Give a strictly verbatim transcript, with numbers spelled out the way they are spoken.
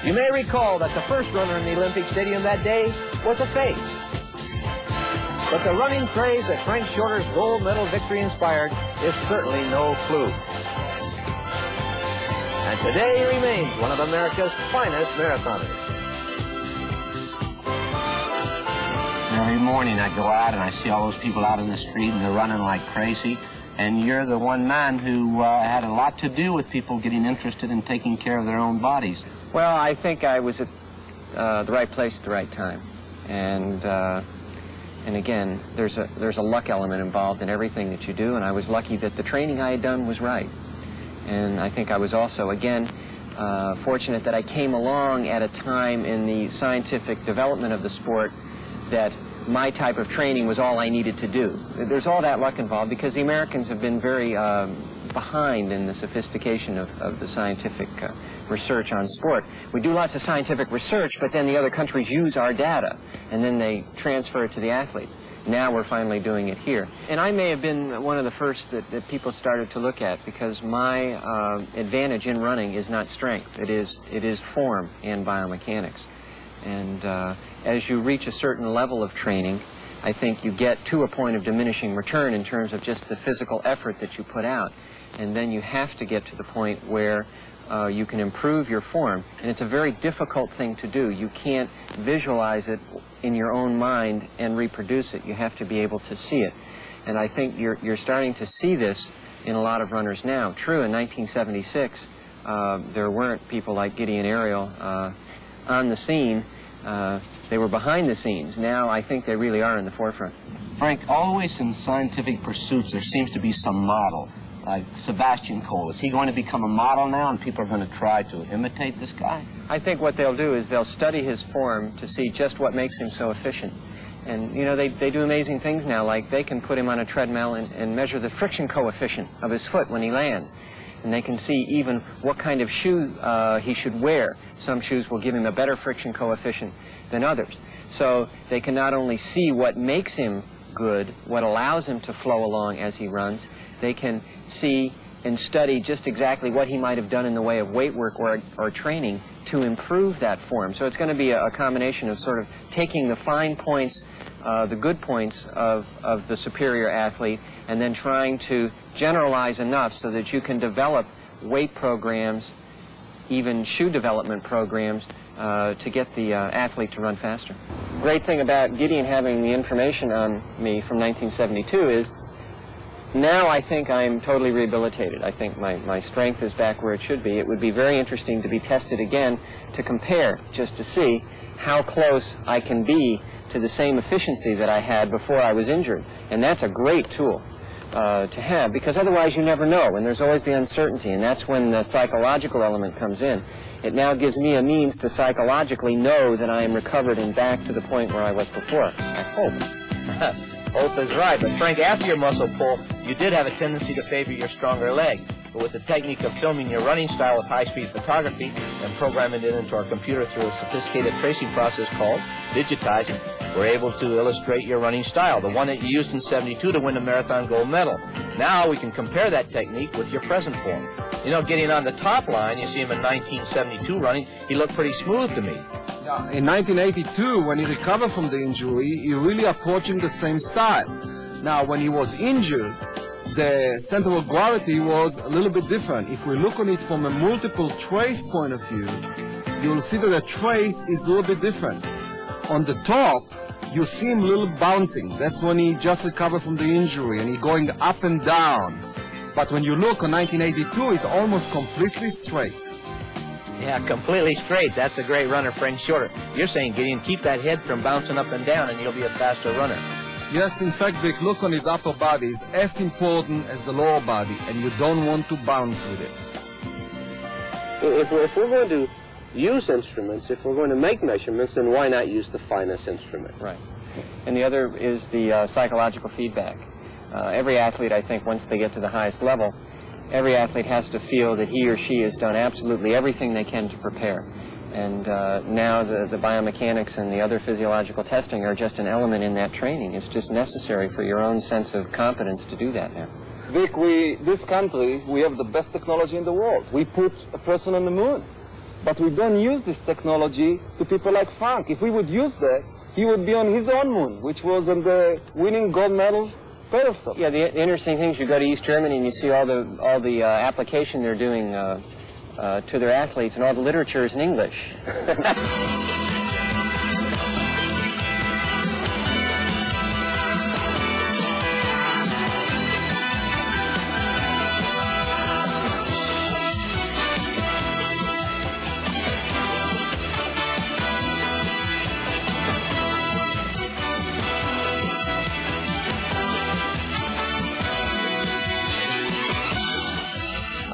You may recall that the first runner in the Olympic Stadium that day was a fake. But the running craze that Frank Shorter's gold medal victory inspired is certainly no fluke. And today he remains one of America's finest marathoners. Every morning I go out and I see all those people out in the street and they're running like crazy. And you're the one man who uh, had a lot to do with people getting interested in taking care of their own bodies. Well, I think I was at uh, the right place at the right time. And, uh, and again, there's a, there's a luck element involved in everything that you do, and I was lucky that the training I had done was right. And I think I was also, again, uh, fortunate that I came along at a time in the scientific development of the sport that my type of training was all I needed to do. There's all that luck involved because the Americans have been very um, behind in the sophistication of, of the scientific uh, research on sport. We do lots of scientific research, but then the other countries use our data, and then they transfer it to the athletes. Now we're finally doing it here. And I may have been one of the first that, that people started to look at because my uh, advantage in running is not strength. It is, it is form and biomechanics. And uh, as you reach a certain level of training, I think you get to a point of diminishing return in terms of just the physical effort that you put out. And then you have to get to the point where uh, you can improve your form. And it's a very difficult thing to do. You can't visualize it in your own mind and reproduce it. You have to be able to see it. And I think you're, you're starting to see this in a lot of runners now. True, in nineteen seventy-six, uh, there weren't people like GIDEON, ARIEL uh, on the scene. Uh, they were behind the scenes. Now I think they really are in the forefront. Frank, always in scientific pursuits there seems to be some model. Like Sebastian Coe, is he going to become a model now and people are going to try to imitate this guy? I think what they'll do is they'll study his form to see just what makes him so efficient. And, you know, they, they do amazing things now, like they can put him on a treadmill and, and measure the friction coefficient of his foot when he lands. And they can see even what kind of shoe uh, he should wear. Some shoes will give him a better friction coefficient than others. So they can not only see what makes him good, what allows him to flow along as he runs, they can see and study just exactly what he might have done in the way of weight work or, or training to improve that form. So it's going to be a, a combination of sort of taking the fine points, uh, the good points of, of the superior athlete, and then trying to generalize enough so that you can develop weight programs, even shoe development programs, uh, to get the uh, athlete to run faster. Great thing about GIDEON having the information on me from nineteen seventy-two is now I think I'm totally rehabilitated. I think my, my strength is back where it should be. It would be very interesting to be tested again to compare, just to see how close I can be to the same efficiency that I had before I was injured. And that's a great tool uh, to have, because otherwise you never know, and there's always the uncertainty, and that's when the psychological element comes in. It now gives me a means to psychologically know that I am recovered and back to the point where I was before. I hope. Hope is right, but Frank, after your muscle pull, you did have a tendency to favor your stronger leg. But with the technique of filming your running style with high-speed photography and programming it into our computer through a sophisticated tracing process called digitizing, we're able to illustrate your running style, the one that you used in seventy-two to win the marathon gold medal. Now we can compare that technique with your present form. You know, getting on the top line, you see him in nineteen seventy-two running, he looked pretty smooth to me. In nineteen eighty-two, when he recovered from the injury, he really approaching the same style. Now, when he was injured, the center of gravity was a little bit different. If we look on it from a multiple trace point of view, you'll see that the trace is a little bit different. On the top, you see him a little bouncing. That's when he just recovered from the injury and he's going up and down. But when you look on nineteen eighty-two, it's almost completely straight. Yeah, completely straight. That's a great runner, Frank Shorter. You're saying, GIDEON, keep that head from bouncing up and down and you'll be a faster runner. Yes, in fact, Vic, look on his upper body is as important as the lower body, and you don't want to bounce with it. If we're, if we're going to use instruments, if we're going to make measurements, then why not use the finest instrument? Right. And the other is the uh, psychological feedback. Uh, every athlete, I think, once they get to the highest level, every athlete has to feel that he or she has done absolutely everything they can to prepare. And uh, now the, the biomechanics and the other physiological testing are just an element in that training. It's just necessary for your own sense of competence to do that now. Vic, we, this country, we have the best technology in the world. We put a person on the moon. but we don't use this technology to people like Frank. If we would use that, he would be on his own moon, which was on the winning gold medal pedestal. Yeah, the interesting thing is you go to East Germany and you see all the all the uh, application they're doing uh, uh, to their athletes, and all the literature is in English.